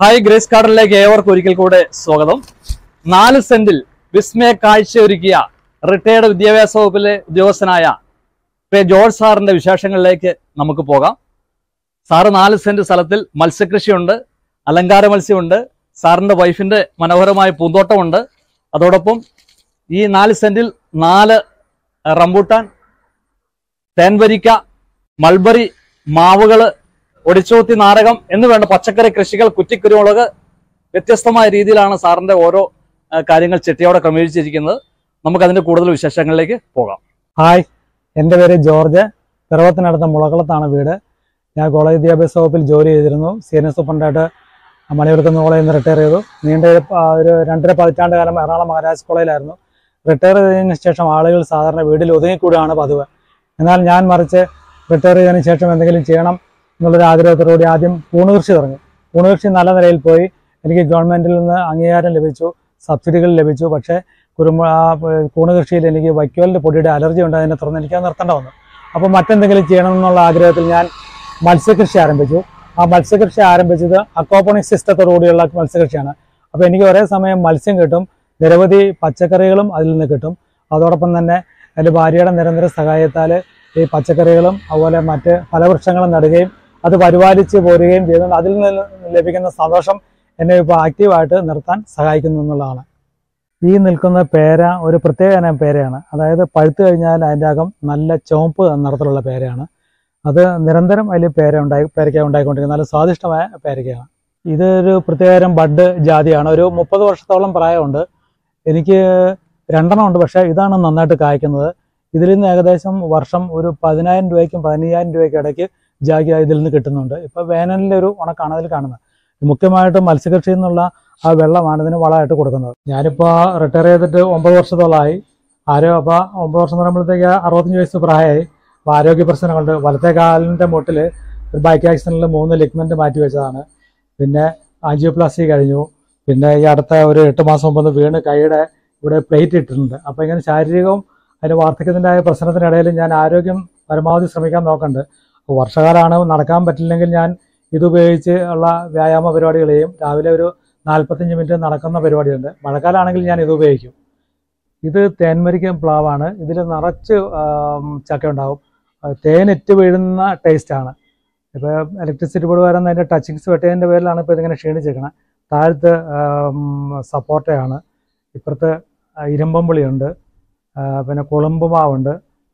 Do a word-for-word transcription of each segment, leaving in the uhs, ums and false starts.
Hi, grace ഗാർഡനിലേക്ക് ഏവർക്കും ഒരിക്കൽ കൂടെ സ്വാഗതം. നാല് സെന്റിൽ വിസ്മയ കാഴ്ചയൊരുക്കിയ റിട്ടയർഡ് വിദ്യാഭ്യാസ വകുപ്പിലെ ഉദ്യോഗസ്ഥനായ പേ ജോർജ് സാറിന്റെ വിശേഷങ്ങളിലേക്ക് നമുക്ക് പോകാം. സാറ് നാല് സെന്റ് സ്ഥലത്തിൽ മത്സ്യകൃഷിയുണ്ട്, അലങ്കാര മത്സ്യമുണ്ട്, സാറിന്റെ വൈഫിന്റെ മനോഹരമായ പൂന്തോട്ടമുണ്ട്. അതോടൊപ്പം ഈ നാല് സെന്റിൽ നാല് റംബൂട്ടാൻ, തേൻവരിക്ക, മൾബറി, മാവുകള്, ഒടിച്ചോത്തി, നാരകം എന്ന് വേണ്ട പച്ചക്കറി കൃഷികൾ, കുറ്റിക്കുരുമുളക്, വ്യത്യസ്തമായ രീതിയിലാണ് സാറിന്റെ ഓരോ കാര്യങ്ങൾ ചെട്ടിയോടെ ക്രമീകരിച്ചിരിക്കുന്നത്. നമുക്ക് അതിന്റെ കൂടുതൽ വിശേഷങ്ങളിലേക്ക് പോകാം. ഹായ്, എൻ്റെ പേര് ജോർജ്. പിറവത്തിനടുത്ത മുളകളത്താണ് വീട്. ഞാൻ കോളേജ് വിദ്യാഭ്യാസ വകുപ്പിൽ ജോലി ചെയ്തിരുന്നു. സീനിയർ സൂപ്രണ്ടായിട്ട് മണിയൂർക്കുന്ന് കോളേജിൽ നിന്ന് റിട്ടയർ ചെയ്തു. നീണ്ട ഒരു രണ്ടര പതിറ്റാണ്ട് കാലം എറണാകുളം മഹാരാജ് കോളേജിലായിരുന്നു. റിട്ടയർ ചെയ്തതിന് ശേഷം ആളുകൾ സാധാരണ വീട്ടിൽ ഒതുങ്ങിക്കൂടുകയാണ് പതിവ്. എന്നാൽ ഞാൻ മറിച്ച് റിട്ടയർ ചെയ്തതിന് ശേഷം എന്തെങ്കിലും ചെയ്യണം എന്നുള്ളൊരു ആഗ്രഹത്തോടുകൂടി ആദ്യം പൂണുകൃഷി തുടങ്ങി. പൂണുകൃഷി നല്ല നിലയിൽ പോയി. എനിക്ക് ഗവൺമെൻറ്റിൽ നിന്ന് അംഗീകാരം ലഭിച്ചു, സബ്സിഡികൾ ലഭിച്ചു. പക്ഷേ കുരുമ പൂണുകൃഷിയിൽ എനിക്ക് വൈക്കോലിൻ്റെ പൊടിയുടെ അലർജി ഉണ്ട്. അതിനെ തുടർന്ന് എനിക്ക് നിർത്തേണ്ട വന്നു. അപ്പോൾ മറ്റെന്തെങ്കിലും ചെയ്യണം എന്നുള്ള ആഗ്രഹത്തിൽ ഞാൻ മത്സ്യകൃഷി ആരംഭിച്ചു. ആ മത്സ്യകൃഷി ആരംഭിച്ചത് അക്വാപോണിക് സിസ്റ്റത്തോടുകൂടിയുള്ള മത്സ്യകൃഷിയാണ്. അപ്പോൾ എനിക്ക് ഒരേ സമയം മത്സ്യം കിട്ടും, നിരവധി പച്ചക്കറികളും അതിൽ നിന്ന് കിട്ടും. അതോടൊപ്പം തന്നെ എൻ്റെ ഭാര്യയുടെ നിരന്തര സഹായത്താൽ ഈ പച്ചക്കറികളും അതുപോലെ മറ്റ് ഫലവൃക്ഷങ്ങളും നടുകയും അത് പരിപാലിച്ച് പോരുകയും ചെയ്യുന്നത് അതിൽ നിന്ന് ലഭിക്കുന്ന സന്തോഷം എന്നെ ഇപ്പോൾ ആക്റ്റീവായിട്ട് നിർത്താൻ സഹായിക്കുന്നു എന്നുള്ളതാണ്. ഈ നിൽക്കുന്ന പേര ഒരു പ്രത്യേക ഇനം പേരയാണ്. അതായത് പഴുത്തു കഴിഞ്ഞാൽ അതിൻ്റെ അകം നല്ല ചുവപ്പ് നിറത്തിലുള്ള പേരയാണ്. അത് നിരന്തരം അതിൽ പേര ഉണ്ടായി പേരയ്ക്ക ഉണ്ടായിക്കൊണ്ടിരിക്കുന്നത് നല്ല സ്വാദിഷ്ടമായ പേരയ്ക്കയാണ്. ഇതൊരു പ്രത്യേകതരം ബഡ് ജാതിയാണ്. ഒരു മുപ്പത് വർഷത്തോളം പ്രായമുണ്ട്. എനിക്ക് രണ്ടെണ്ണം ഉണ്ട്, പക്ഷേ ഇതാണ് നന്നായിട്ട് കായ്ക്കുന്നത്. ഇതിൽ നിന്ന് ഏകദേശം വർഷം ഒരു പതിനായിരം രൂപയ്ക്കും പതിനയ്യായിരം രൂപയ്ക്കും ഇടയ്ക്ക് ജാഗി ഇതിൽ നിന്ന് കിട്ടുന്നുണ്ട്. ഇപ്പോൾ വേനലിൻ്റെ ഒരു ഉണക്കാണ് അതിൽ കാണുന്നത്. മുഖ്യമായിട്ടും മത്സ്യകൃഷിയിൽ നിന്നുള്ള ആ വെള്ളമാണ് ഇതിന് വളമായിട്ട് കൊടുക്കുന്നത്. ഞാനിപ്പോൾ റിട്ടയർ ചെയ്തിട്ട് ഒമ്പത് വർഷത്തോളമായി. ആരോ അപ്പോൾ ഒമ്പത് വർഷം പറയുമ്പോഴത്തേക്ക് അറുപത്തഞ്ച് വയസ്സ് പ്രായമായി. അപ്പോൾ ആരോഗ്യ പ്രശ്നങ്ങളുണ്ട്. വലത്തെ കാലിൻ്റെ മുട്ടിൽ ഒരു ബൈക്ക് ആക്സിഡൻറ്റിൽ മൂന്ന് ലിഗ്മെൻറ്റ് മാറ്റി വെച്ചതാണ്. പിന്നെ ആൻജിയോപ്ലാസ്റ്റി കഴിഞ്ഞു. പിന്നെ ഈ അടുത്ത ഒരു എട്ട് മാസം മുമ്പ് വീണ് കൈയുടെ ഇവിടെ പ്ലേറ്റ് ഇട്ടിട്ടുണ്ട്. അപ്പോൾ ഇങ്ങനെ ശാരീരികവും അതിന് വാർദ്ധക്യത്തിൻ്റെ പ്രശ്നത്തിനിടയിൽ ഞാൻ ആരോഗ്യം പരമാവധി ശ്രമിക്കാൻ നോക്കുന്നുണ്ട്. അപ്പോൾ വർഷകാലമാണ് നടക്കാൻ പറ്റില്ലെങ്കിൽ ഞാൻ ഇതുപയോഗിച്ച് ഉള്ള വ്യായാമ പരിപാടികളെയും രാവിലെ ഒരു നാൽപ്പത്തഞ്ച് മിനിറ്റ് നടക്കുന്ന പരിപാടിയുണ്ട്. മഴക്കാലമാണെങ്കിൽ ഞാൻ ഇത് ഉപയോഗിക്കും. ഇത് തേൻവരിക്ക പ്ലാവാണ്. ഇതിൽ നിറച്ച് ചക്ക ഉണ്ടാവും. തേനിറ്റ് വീഴുന്ന ടേസ്റ്റാണ്. ഇപ്പോൾ ഇലക്ട്രിസിറ്റി ബോർഡ് വരുന്ന അതിൻ്റെ ടച്ചിങ്സ് വെട്ടിയതിൻ്റെ പേരിലാണ് ഇപ്പോൾ ഇതിങ്ങനെ ക്ഷീണിച്ചിരിക്കണം. താഴത്ത് സപ്പോർട്ടയാണ്, ഇപ്പുറത്ത് ഇരുമ്പമ്പുളിയുണ്ട്, പിന്നെ കുളമ്പ് മാവുണ്ട്,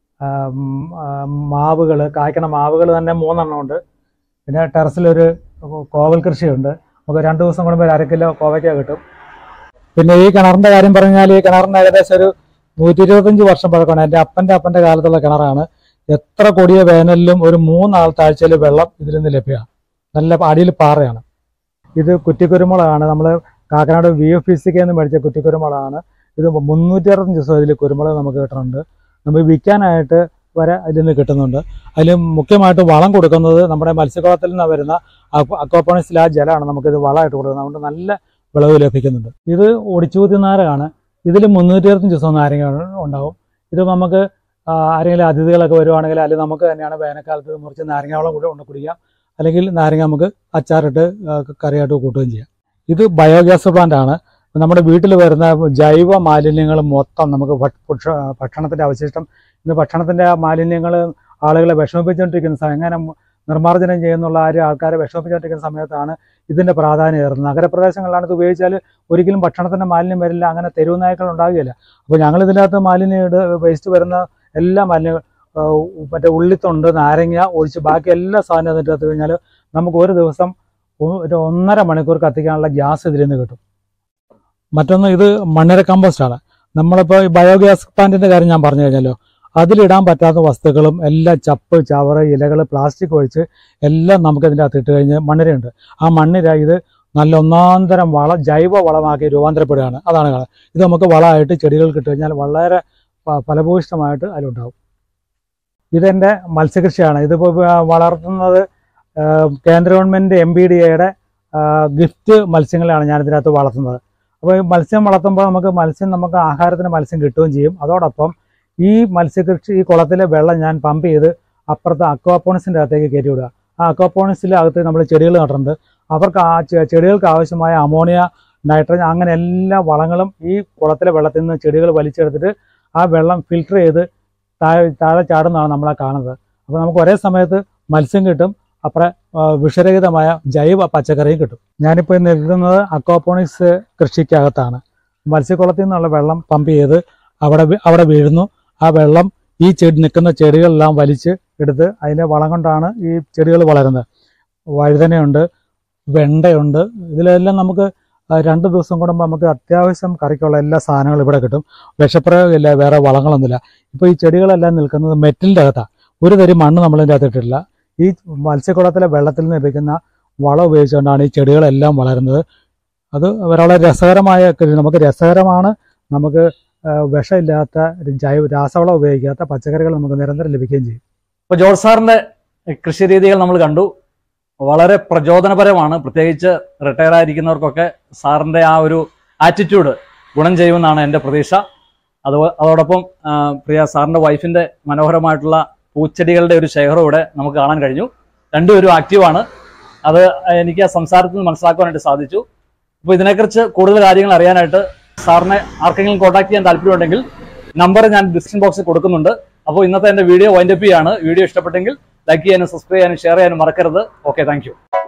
മാവുകൾ കായ്ക്കണ മാവുകൾ തന്നെ മൂന്നെണ്ണം ഉണ്ട്. പിന്നെ ടെറസിലൊരു കോവൽ കൃഷിയുണ്ട്. നമുക്ക് രണ്ട് ദിവസം കൂടുമ്പോൾ അര കിലോ കോവയ്ക്ക കിട്ടും. പിന്നെ ഈ കിണറിൻ്റെ കാര്യം പറഞ്ഞാൽ ഈ കിണറിന് ഏകദേശം ഒരു നൂറ്റി ഇരുപത്തഞ്ച് വർഷം പഴക്കമാണ്. എൻ്റെ അപ്പൻ്റെ അപ്പൻ്റെ കാലത്തുള്ള കിണറാണ്. എത്ര കൊടിയ വേനലിലും ഒരു മൂന്നാൾ താഴ്ചയിൽ വെള്ളം ഇതിൽ നിന്ന് ലഭ്യമാണ്. നല്ല അടിയിൽ പാറയാണ്. ഇത് കുറ്റിക്കുരുമുളകാണ്. നമ്മൾ കാക്കനാട് വി എഫ് പി സിക്ക് നിന്ന് മേടിച്ച കുറ്റിക്കുരുമുളകാണ്. ഇത് മുന്നൂറ്റി അറുപത്തഞ്ച് ദിവസം ഇതിൽ കുരുമുളക് നമുക്ക് കിട്ടുന്നുണ്ട്. നമുക്ക് വിൽക്കാനായിട്ട് വരെ അതിൽ നിന്ന് കിട്ടുന്നുണ്ട്. അതിൽ മുഖ്യമായിട്ട് വളം കൊടുക്കുന്നത് നമ്മുടെ മത്സ്യക്കുളത്തിൽ നിന്ന് വരുന്ന അക്വാപോണിക്സിലെ ആ ജലമാണ് നമുക്കിത് വളമായിട്ട് കൊടുക്കുന്നത്. അതുകൊണ്ട് നല്ല വിളവ് ലഭിക്കുന്നുണ്ട്. ഇത് ഒടിച്ചൂത്തി നാരകമാണ്. ഇതിൽ മുന്നൂറ്റി അറുപത്തഞ്ച് ദിവസം നാരങ്ങ ഉണ്ടാവും. ഇത് നമുക്ക് ആരെങ്കിലും അതിഥികളൊക്കെ വരുവാണെങ്കിൽ അല്ലെങ്കിൽ നമുക്ക് തന്നെയാണ് വേനൽക്കാലത്ത് മുറിച്ച് നാരങ്ങ വെള്ളം കൂടെ കൊണ്ട് കുടിക്കാം. അല്ലെങ്കിൽ നാരങ്ങ നമുക്ക് അച്ചാറിട്ട് കറിയായിട്ട് കൂട്ടുകയും ചെയ്യാം. ഇത് ബയോഗ്യാസ് പ്ലാന്റ് ആണ്. നമ്മുടെ വീട്ടിൽ വരുന്ന ജൈവ മാലിന്യങ്ങൾ മൊത്തം നമുക്ക് ഭക്ഷണത്തിൻ്റെ അവശിഷ്ടം, ഇന്ന് ഭക്ഷണത്തിൻ്റെ മാലിന്യങ്ങൾ ആളുകളെ വിഷമിപ്പിച്ചുകൊണ്ടിരിക്കുന്ന സമയം എങ്ങനെ നിർമ്മാർജ്ജനം ചെയ്യുന്നുള്ള ആ ആൾക്കാരെ വിഷമിപ്പിച്ചുകൊണ്ടിരിക്കുന്ന സമയത്താണ് ഇതിൻ്റെ പ്രാധാന്യം ഏറുന്നത്. നഗരപ്രദേശങ്ങളിലാണ് ഇത് ഉപയോഗിച്ചാൽ ഒരിക്കലും ഭക്ഷണത്തിൻ്റെ മാലിന്യം വരില്ല, അങ്ങനെ തെരുവ് നായ്ക്കൾ ഉണ്ടാകുകയില്ല. അപ്പോൾ ഞങ്ങൾ ഇതിനകത്ത് മാലിന്യം ഇട് വേസ്റ്റ് വരുന്ന എല്ലാ മാലിന്യങ്ങൾ മറ്റേ ഉള്ളിത്തൊണ്ട്, നാരങ്ങ ഒഴിച്ച് ബാക്കി എല്ലാ സാധനവും അതിൻ്റെ അകത്ത് കഴിഞ്ഞാൽ നമുക്ക് ഒരു ദിവസം ഒരു ഒന്നര മണിക്കൂർ കത്തിക്കാനുള്ള ഗ്യാസ് ഇതിൽ നിന്ന് കിട്ടും. മറ്റൊന്ന് ഇത് മണ്ണിര കമ്പോസ്റ്റാണ്. നമ്മളിപ്പോൾ ഈ ബയോഗ്യാസ് പ്ലാന്റിൻ്റെ കാര്യം ഞാൻ പറഞ്ഞു കഴിഞ്ഞല്ലോ, അതിലിടാൻ പറ്റാത്ത വസ്തുക്കളും എല്ലാം ചപ്പ്, ചവറ്, ഇലകൾ, പ്ലാസ്റ്റിക് ഒഴിച്ച് എല്ലാം നമുക്കതിൻ്റെ അകത്ത് ഇട്ട് കഴിഞ്ഞ് മണ്ണിരയുണ്ട്. ആ മണ്ണിര ഇത് നല്ല ഒന്നാന്തരം വളം, ജൈവ വളമാക്കി രൂപാന്തരപ്പെടുകയാണ്. അതാണ് കാണുന്നത്. ഇത് നമുക്ക് വളമായിട്ട് ചെടികൾക്ക് ഇട്ട് കഴിഞ്ഞാൽ വളരെ ഫലഭൂയിഷ്ടമായിട്ട് അതിലുണ്ടാവും. ഇതെൻ്റെ മത്സ്യകൃഷിയാണ്. ഇതിപ്പോൾ വളർത്തുന്നത് കേന്ദ്ര ഗവൺമെൻറ് എം ബി ഡി എയുടെ ഗിഫ്റ്റ് മത്സ്യങ്ങളാണ് ഞാനിതിനകത്ത് വളർത്തുന്നത്. അപ്പോൾ ഈ മത്സ്യം വളർത്തുമ്പോൾ നമുക്ക് മത്സ്യം നമുക്ക് ആഹാരത്തിന് മത്സ്യം കിട്ടുകയും ചെയ്യും. അതോടൊപ്പം ഈ മത്സ്യകൃഷി ഈ കുളത്തിലെ വെള്ളം ഞാൻ പമ്പ് ചെയ്ത് അപ്പുറത്ത് അക്വാപോണിക്സിൻ്റെ അകത്തേക്ക് കയറ്റി വിടുക. ആ അക്വാപോണിക്സിലെ അകത്ത് നമ്മൾ ചെടികൾ നട്ടിട്ടുണ്ട്. അവർക്ക് ആ ചെടികൾക്ക് ആവശ്യമായ അമോണിയ, നൈട്രജൻ അങ്ങനെ എല്ലാ വളങ്ങളും ഈ കുളത്തിലെ വെള്ളത്തിൽ നിന്ന് ചെടികൾ വലിച്ചെടുത്തിട്ട് ആ വെള്ളം ഫിൽട്ടർ ചെയ്ത് താഴെ താഴെ ചാടുന്നതാണ് നമ്മളെ കാണുന്നത്. അപ്പോൾ നമുക്ക് ഒരേ സമയത്ത് മത്സ്യം കിട്ടും, അപ്പുറം വിഷരഹിതമായ ജൈവ പച്ചക്കറിയും കിട്ടും. ഞാനിപ്പോൾ നിൽക്കുന്നത് അക്വാപോണിക്സ് കൃഷിക്കകത്താണ്. മത്സ്യക്കുളത്തിൽ നിന്നുള്ള വെള്ളം പമ്പ് ചെയ്ത് അവിടെ അവിടെ വീഴുന്നു. ആ വെള്ളം ഈ ചെടി നിൽക്കുന്ന ചെടികളെല്ലാം വലിച്ച് എടുത്ത് അതിൻ്റെ വളം കൊണ്ടാണ് ഈ ചെടികൾ വളരുന്നത്. വഴുതനയുണ്ട്, വെണ്ടയുണ്ട്. ഇതിലെല്ലാം നമുക്ക് രണ്ട് ദിവസം കൂടുമ്പോൾ നമുക്ക് അത്യാവശ്യം കറിക്കുള്ള എല്ലാ സാധനങ്ങളും ഇവിടെ കിട്ടും. വിഷപ്രയോഗമില്ല, വേറെ വളങ്ങളൊന്നുമില്ല. ഇപ്പോൾ ഈ ചെടികളെല്ലാം നിൽക്കുന്നത് മെറ്റലിൻ്റെ അകത്താണ്. ഒരു തരി മണ്ണ് നമ്മളിതിൻ്റെ അകത്ത് ഇട്ടിട്ടില്ല. ഈ മത്സ്യക്കുളത്തിലെ വെള്ളത്തിൽ നിന്ന് ലഭിക്കുന്ന വളം ഉപയോഗിച്ചുകൊണ്ടാണ് ഈ ചെടികളെല്ലാം വളരുന്നത്. അത് വളരെ രസകരമായ നമുക്ക് രസകരമാണ്. നമുക്ക് വിഷമില്ലാത്ത ജൈവ രാസവളം ഉപയോഗിക്കാത്ത പച്ചക്കറികൾ നമുക്ക് നിരന്തരം ലഭിക്കുകയും ചെയ്യും. ഇപ്പോൾ ജോർജ് സാറിൻ്റെ കൃഷി രീതികൾ നമ്മൾ കണ്ടു. വളരെ പ്രചോദനപരമാണ്. പ്രത്യേകിച്ച് റിട്ടയർ ആയിരിക്കുന്നവർക്കൊക്കെ സാറിൻ്റെ ആ ഒരു ആറ്റിറ്റ്യൂഡ് ഗുണം ചെയ്യുമെന്നാണ് എൻ്റെ പ്രതീക്ഷ. അത് അതോടൊപ്പം പ്രിയ സാറിൻ്റെ വൈഫിൻ്റെ മനോഹരമായിട്ടുള്ള പൂച്ചെടികളുടെ ഒരു ശേഖരം ഇവിടെ നമുക്ക് കാണാൻ കഴിഞ്ഞു. രണ്ടുപേരും ആക്റ്റീവാണ്. അത് എനിക്ക് ആ സംസാരത്തിൽ നിന്ന് മനസ്സിലാക്കുവാനായിട്ട് സാധിച്ചു. അപ്പോൾ ഇതിനെക്കുറിച്ച് കൂടുതൽ കാര്യങ്ങൾ അറിയാനായിട്ട് സാറിനെ ആർക്കെങ്കിലും കോൺടാക്ട് ചെയ്യാൻ താല്പര്യമുണ്ടെങ്കിൽ നമ്പർ ഞാൻ ഡിസ്ക്രിപ്ഷൻ ബോക്സിൽ കൊടുക്കുന്നുണ്ട്. അപ്പോൾ ഇന്നത്തെ എൻ്റെ വീഡിയോ വൈൻഡപ്പ് ചെയ്യാണ്. വീഡിയോ ഇഷ്ടപ്പെട്ടെങ്കിൽ ലൈക്ക് ചെയ്യാനും സബ്സ്ക്രൈബ് ചെയ്യാനും ഷെയർ ചെയ്യാനും മറക്കരുത്. Okay, thank U.